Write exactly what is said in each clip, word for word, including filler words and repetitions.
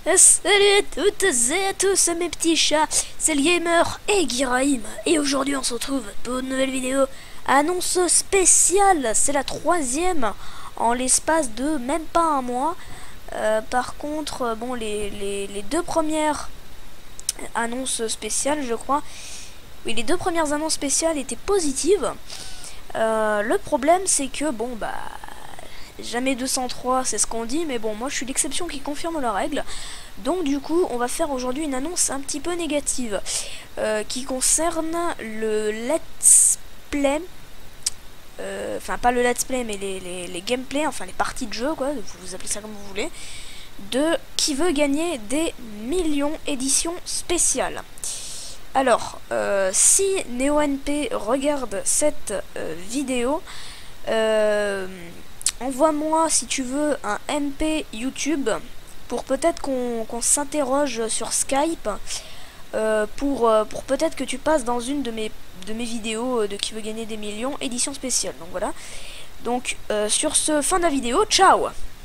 Salut à toutes et à tous mes petits chats, c'est le gamer et Guiraim, et aujourd'hui on se retrouve pour une nouvelle vidéo, annonce spéciale, c'est la troisième en l'espace de même pas un mois. Euh, par contre, bon, les, les, les deux premières annonces spéciales, je crois, oui, les deux premières annonces spéciales étaient positives. Euh, le problème c'est que, bon, bah... jamais deux cent trois, c'est ce qu'on dit, mais bon, moi je suis l'exception qui confirme la règle. Donc du coup, on va faire aujourd'hui une annonce un petit peu négative euh, qui concerne le let's play. Euh, enfin, pas le let's play, mais les, les, les gameplays, enfin les parties de jeu, quoi, vous appelez ça comme vous voulez, de qui veut gagner des millions éditions spéciales. Alors, euh, si NeoNP regarde cette euh, vidéo, euh, envoie-moi si tu veux un M P YouTube pour peut-être qu'on qu'on s'interroge sur Skype euh, pour, euh, pour peut-être que tu passes dans une de mes, de mes vidéos de qui veut gagner des millions édition spéciale. Donc voilà. Donc euh, sur ce, fin de la vidéo, ciao.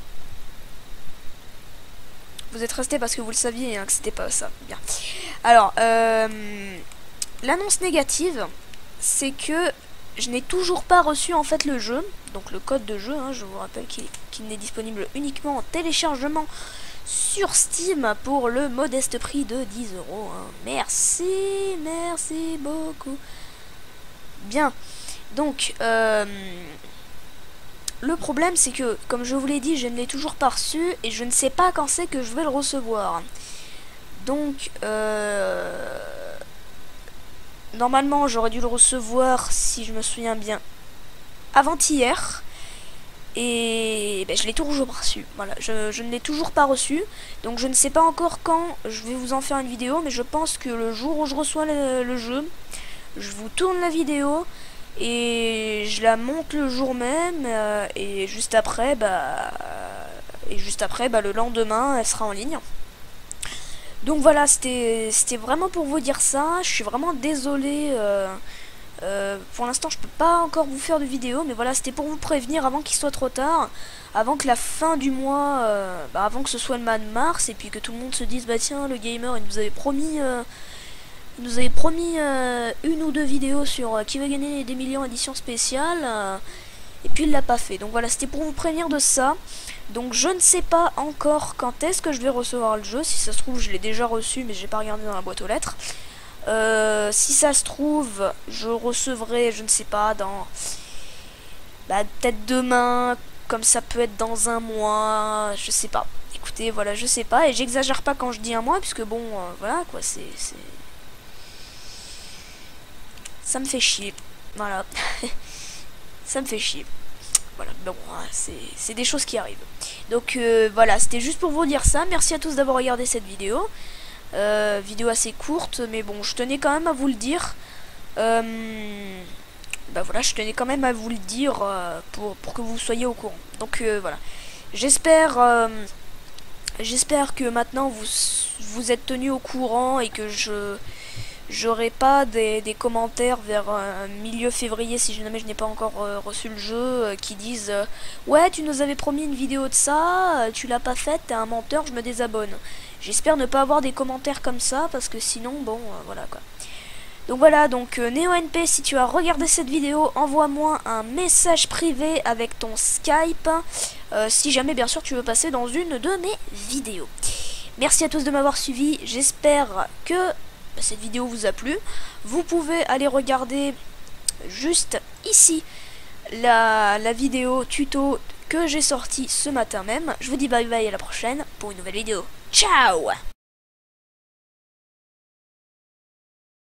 Vous êtes restés parce que vous le saviez hein, que c'était pas ça. Bien. Alors, euh, l'annonce négative, c'est que je n'ai toujours pas reçu en fait le jeu, donc le code de jeu, hein, je vous rappelle qu'il qu'il n'est disponible uniquement en téléchargement sur Steam pour le modeste prix de dix euros. Hein. Merci, merci beaucoup. Bien, donc euh, le problème c'est que, comme je vous l'ai dit, je ne l'ai toujours pas reçu et je ne sais pas quand c'est que je vais le recevoir. Donc, euh... normalement, j'aurais dû le recevoir, si je me souviens bien, avant-hier. Et ben, je l'ai toujours pas reçu. Voilà, je, je ne l'ai toujours pas reçu. Donc je ne sais pas encore quand je vais vous en faire une vidéo. Mais je pense que le jour où je reçois le, le jeu, je vous tourne la vidéo. Et je la monte le jour même. Euh, et juste après, bah... Et juste après, bah, le lendemain, elle sera en ligne. Donc voilà, c'était c'était vraiment pour vous dire ça. Je suis vraiment désolé. Euh, euh, pour l'instant, je peux pas encore vous faire de vidéo, mais voilà, c'était pour vous prévenir avant qu'il soit trop tard, avant que la fin du mois, euh, bah, avant que ce soit le mois de mars, et puis que tout le monde se dise bah tiens, le gamer, il nous avait promis, euh, il nous avait promis euh, une ou deux vidéos sur euh, qui va gagner des millions édition spéciale. Euh, Et puis il l'a pas fait. Donc voilà, c'était pour vous prévenir de ça. Donc je ne sais pas encore quand est-ce que je vais recevoir le jeu. Si ça se trouve, je l'ai déjà reçu, mais j'ai pas regardé dans la boîte aux lettres. Euh, si ça se trouve, je recevrai, je ne sais pas, dans... Bah, peut-être demain, comme ça peut être dans un mois, je sais pas. Écoutez, voilà, je sais pas. Et j'exagère pas quand je dis un mois, puisque bon, euh, voilà, quoi, c'est... Ça me fait chier. Voilà. Ça me fait chier. Voilà, bon, c'est des choses qui arrivent. Donc euh, voilà, c'était juste pour vous dire ça. Merci à tous d'avoir regardé cette vidéo. Euh, vidéo assez courte, mais bon, je tenais quand même à vous le dire. Euh, bah voilà, je tenais quand même à vous le dire euh, pour, pour que vous soyez au courant. Donc euh, voilà. J'espère euh, j'espère que maintenant vous, vous êtes tenus au courant et que je... J'aurai pas des, des commentaires vers euh, milieu février si jamais je n'ai pas encore euh, reçu le jeu euh, qui disent euh, ouais, tu nous avais promis une vidéo de ça, euh, tu l'as pas faite, t'es un menteur, je me désabonne. J'espère ne pas avoir des commentaires comme ça parce que sinon bon euh, voilà quoi. Donc voilà, donc euh, NeoNP, si tu as regardé cette vidéo, envoie-moi un message privé avec ton Skype euh, si jamais bien sûr tu veux passer dans une de mes vidéos. Merci à tous de m'avoir suivi, j'espère que cette vidéo vous a plu. Vous pouvez aller regarder juste ici la, la vidéo tuto que j'ai sortie ce matin même. Je vous dis bye bye, à la prochaine pour une nouvelle vidéo. Ciao!